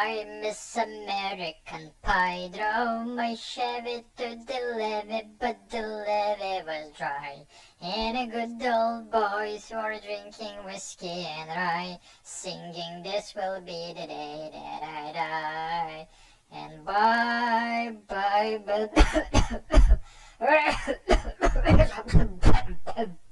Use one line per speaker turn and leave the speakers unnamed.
I miss American Pie. Drove my Chevy to the levee, but the levee was dry. And the good old boys were drinking whiskey and rye, singing, "This will be the day that I die." And bye, bye, bye.